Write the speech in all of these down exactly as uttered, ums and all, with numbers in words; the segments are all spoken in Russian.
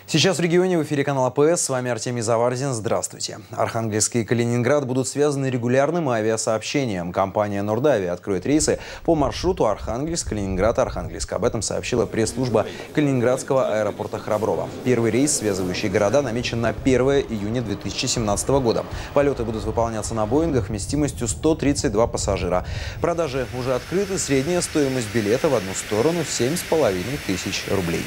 Сейчас в регионе, в эфире канала ПС, с вами Артемий Заварзин. Здравствуйте. Архангельск и Калининград будут связаны регулярным авиасообщением. Компания «Нордавия» откроет рейсы по маршруту Архангельск, Калининград, Архангельск. Об этом сообщила пресс-служба Калининградского аэропорта Храброво. Первый рейс, связывающий города, намечен на первое июня две тысячи семнадцатого года. Полеты будут выполняться на «Боингах» вместимостью сто тридцать два пассажира. Продажи уже открыты. Средняя стоимость билета в одну сторону – семь с половиной тысяч рублей.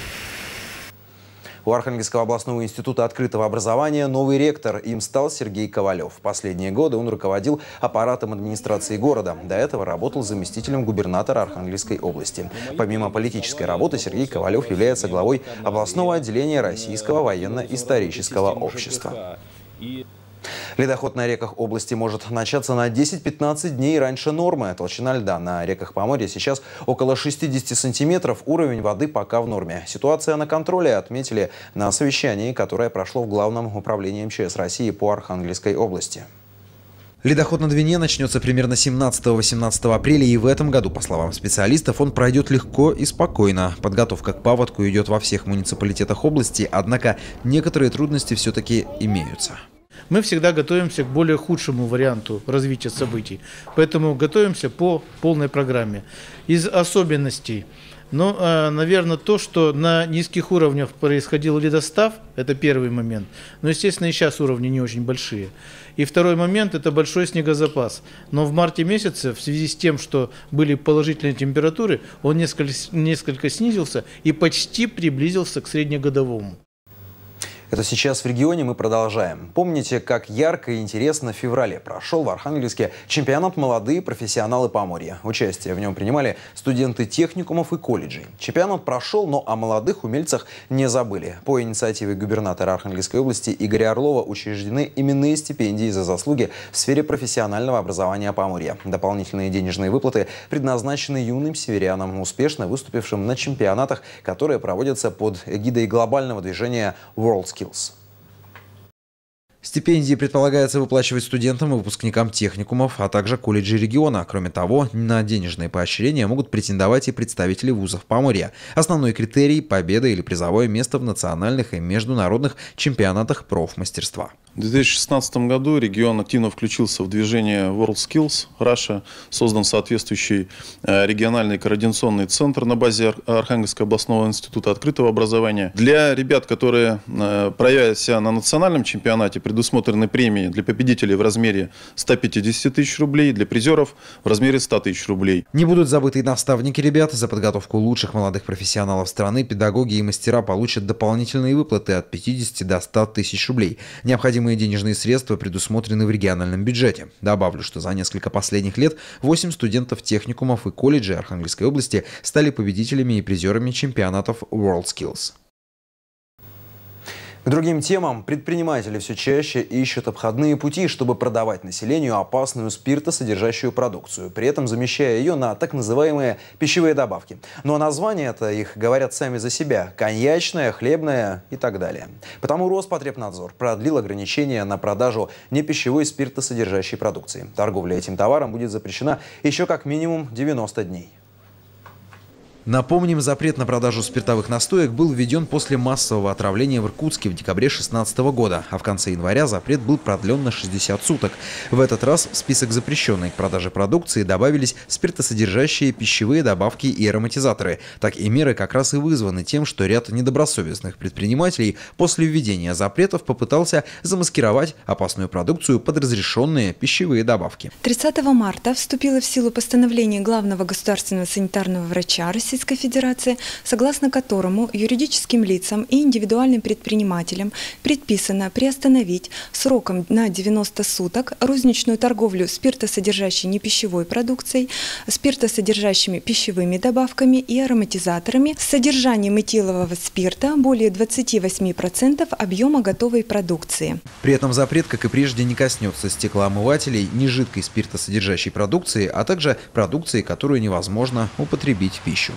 У Архангельского областного института открытого образования новый ректор. Им стал Сергей Ковалев. В последние годы он руководил аппаратом администрации города. До этого работал заместителем губернатора Архангельской области. Помимо политической работы, Сергей Ковалев является главой областного отделения Российского военно-исторического общества. Ледоход на реках области может начаться на десять-пятнадцать дней раньше нормы. Толщина льда на реках Поморья сейчас около шестидесяти сантиметров. Уровень воды пока в норме. Ситуация на контроле, отметили на совещании, которое прошло в Главном управлении МЧС России по Архангельской области. Ледоход на Двине начнется примерно семнадцатого-восемнадцатого апреля, и в этом году, по словам специалистов, он пройдет легко и спокойно. Подготовка к паводку идет во всех муниципалитетах области, однако некоторые трудности все-таки имеются. Мы всегда готовимся к более худшему варианту развития событий, поэтому готовимся по полной программе. Из особенностей, ну, наверное, то, что на низких уровнях происходил ледостав, это первый момент, но, естественно, и сейчас уровни не очень большие. И второй момент – это большой снегозапас. Но в марте месяце, в связи с тем, что были положительные температуры, он несколько, несколько снизился и почти приблизился к среднегодовому. Это сейчас в регионе, мы продолжаем. Помните, как ярко и интересно в феврале прошел в Архангельске чемпионат «Молодые профессионалы Поморья». Участие в нем принимали студенты техникумов и колледжей. Чемпионат прошел, но о молодых умельцах не забыли. По инициативе губернатора Архангельской области Игоря Орлова учреждены именные стипендии за заслуги в сфере профессионального образования Поморья. Дополнительные денежные выплаты предназначены юным северянам, успешно выступившим на чемпионатах, которые проводятся под эгидой глобального движения WorldSkills. Стипендии предполагается выплачивать студентам и выпускникам техникумов, а также колледжей региона. Кроме того, на денежные поощрения могут претендовать и представители вузов Поморья. Основной критерий – победа или призовое место в национальных и международных чемпионатах профмастерства. В две тысячи шестнадцатом году регион активно включился в движение WorldSkills Russia. Создан соответствующий региональный координационный центр на базе Архангельского областного института открытого образования. Для ребят, которые проявят себя на национальном чемпионате, предусмотрены премии для победителей в размере ста пятидесяти тысяч рублей, для призеров в размере ста тысяч рублей. Не будут забыты и наставники ребят. За подготовку лучших молодых профессионалов страны педагоги и мастера получат дополнительные выплаты от пятидесяти до ста тысяч рублей. Необходимо денежные средства предусмотрены в региональном бюджете. Добавлю, что за несколько последних лет восемь студентов техникумов и колледжей Архангельской области стали победителями и призерами чемпионатов WorldSkills. К другим темам. Предприниматели все чаще ищут обходные пути, чтобы продавать населению опасную спиртосодержащую продукцию, при этом замещая ее на так называемые пищевые добавки. Но названия-то их говорят сами за себя – коньячная, хлебная и так далее. Потому Роспотребнадзор продлил ограничения на продажу непищевой спиртосодержащей продукции. Торговля этим товаром будет запрещена еще как минимум девяносто дней. Напомним, запрет на продажу спиртовых настоек был введен после массового отравления в Иркутске в декабре две тысячи шестнадцатого года, а в конце января запрет был продлен на шестьдесят суток. В этот раз в список запрещенной к продаже продукции добавились спиртосодержащие пищевые добавки и ароматизаторы. Такие меры как раз и вызваны тем, что ряд недобросовестных предпринимателей после введения запретов попытался замаскировать опасную продукцию под разрешенные пищевые добавки. тридцатого марта вступило в силу постановление главного государственного санитарного врача России Российской Федерации, согласно которому юридическим лицам и индивидуальным предпринимателям предписано приостановить сроком на девяносто суток розничную торговлю спиртосодержащей непищевой продукцией, спиртосодержащими пищевыми добавками и ароматизаторами с содержанием этилового спирта более двадцати восьми процентов объема готовой продукции. При этом запрет, как и прежде, не коснется стеклоомывателей, нежидкой спиртосодержащей продукции, а также продукции, которую невозможно употребить в пищу.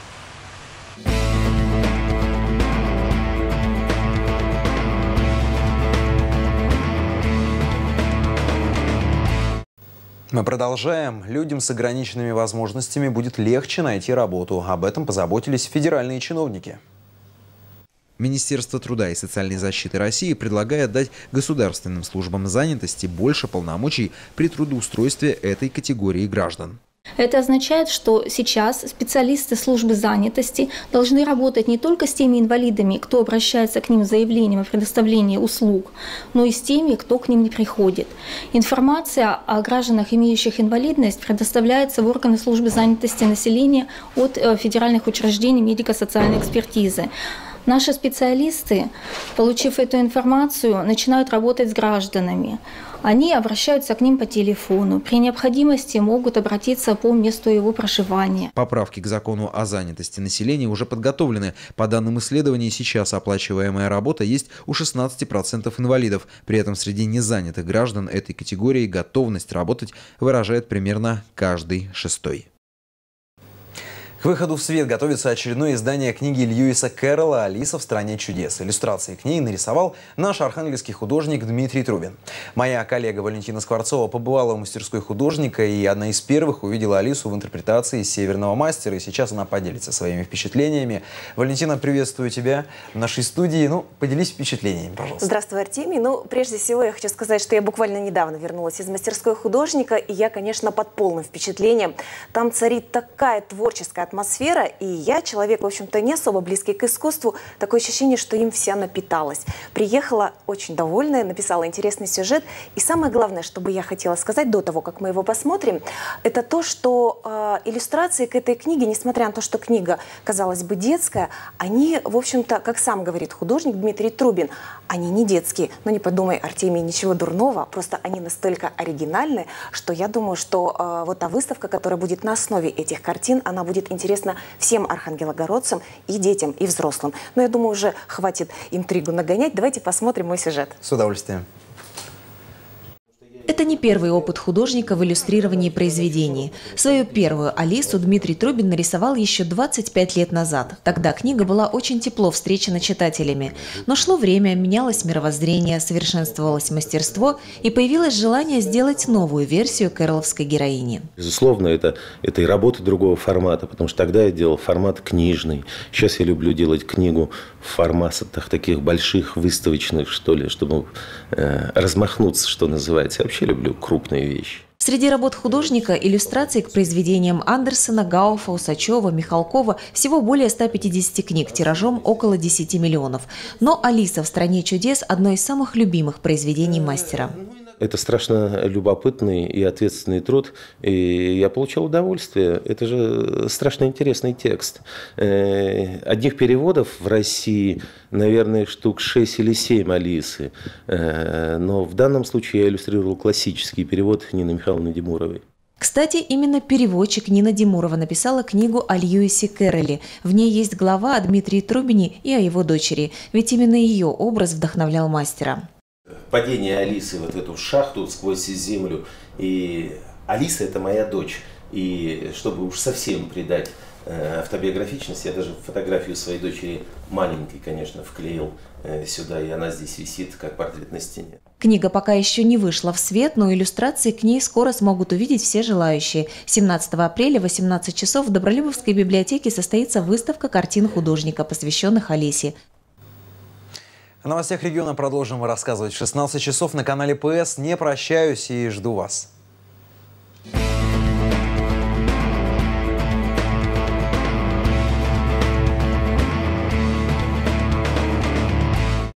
Мы продолжаем. Людям с ограниченными возможностями будет легче найти работу. Об этом позаботились федеральные чиновники. Министерство труда и социальной защиты России предлагает дать государственным службам занятости больше полномочий при трудоустройстве этой категории граждан. Это означает, что сейчас специалисты службы занятости должны работать не только с теми инвалидами, кто обращается к ним с заявлением о предоставлении услуг, но и с теми, кто к ним не приходит. Информация о гражданах, имеющих инвалидность, предоставляется в органы службы занятости населения от федеральных учреждений медико-социальной экспертизы. Наши специалисты, получив эту информацию, начинают работать с гражданами. Они обращаются к ним по телефону. При необходимости могут обратиться по месту его проживания. Поправки к закону о занятости населения уже подготовлены. По данным исследований, сейчас оплачиваемая работа есть у шестнадцати процентов инвалидов. При этом среди незанятых граждан этой категории готовность работать выражает примерно каждый шестой. К выходу в свет готовится очередное издание книги Льюиса Кэрролла «Алиса в стране чудес». Иллюстрации к ней нарисовал наш архангельский художник Дмитрий Трубин. Моя коллега Валентина Скворцова побывала в мастерской художника и одна из первых увидела Алису в интерпретации «Северного мастера». И сейчас она поделится своими впечатлениями. Валентина, приветствую тебя в нашей студии. Ну, поделись впечатлениями, пожалуйста. Здравствуй, Артемий. Ну, прежде всего, я хочу сказать, что я буквально недавно вернулась из мастерской художника, и я, конечно, под полным впечатлением. Там царит такая творческая атмосфера. атмосфера, и я, человек, в общем-то, не особо близкий к искусству, такое ощущение, что им вся напиталась. Приехала очень довольная, написала интересный сюжет, и самое главное, что бы я хотела сказать до того, как мы его посмотрим, это то, что э, иллюстрации к этой книге, несмотря на то, что книга, казалось бы, детская, они, в общем-то, как сам говорит художник Дмитрий Трубин, они не детские. Но не подумай, Артемий, ничего дурного, просто они настолько оригинальны, что я думаю, что э, вот та выставка, которая будет на основе этих картин, она будет интересна всем архангелогородцам и детям, и взрослым. Но я думаю, уже хватит интригу нагонять. Давайте посмотрим мой сюжет. С удовольствием. Это не первый опыт художника в иллюстрировании произведений. Свою первую Алису Дмитрий Трубин нарисовал еще двадцать пять лет назад. Тогда книга была очень тепло встречена читателями. Но шло время, менялось мировоззрение, совершенствовалось мастерство и появилось желание сделать новую версию кэрролловской героини. Безусловно, это, это и работа другого формата, потому что тогда я делал формат книжный. Сейчас я люблю делать книгу в форматах таких больших, выставочных, что ли, чтобы э, размахнуться, что называется. Я вообще люблю крупные вещи. Среди работ художника иллюстрации к произведениям Андерсона, Гауфа, Усачева, Михалкова всего более ста пятидесяти книг тиражом около десяти миллионов. Но «Алиса в стране чудес» – одно из самых любимых произведений мастера. Это страшно любопытный и ответственный труд, и я получал удовольствие. Это же страшно интересный текст. Одних переводов в России, наверное, штук шесть или семь «Алисы», но в данном случае я иллюстрировал классический перевод Нины Михайловны Демуровой. Кстати, именно переводчик Нина Демурова написала книгу о Льюисе Кэрролле. В ней есть глава о Дмитрии Трубине и о его дочери, ведь именно ее образ вдохновлял мастера. Падение Алисы вот в эту шахту сквозь землю. И Алиса – это моя дочь. И чтобы уж совсем придать э, автобиографичность, я даже фотографию своей дочери, маленькой, конечно, вклеил э, сюда, и она здесь висит, как портрет на стене. Книга пока еще не вышла в свет, но иллюстрации к ней скоро смогут увидеть все желающие. семнадцатого апреля в восемнадцать часов в Добролюбовской библиотеке состоится выставка картин художника, посвященных Алисе. О новостях региона продолжим рассказывать в шестнадцать часов на канале ПС. Не прощаюсь и жду вас.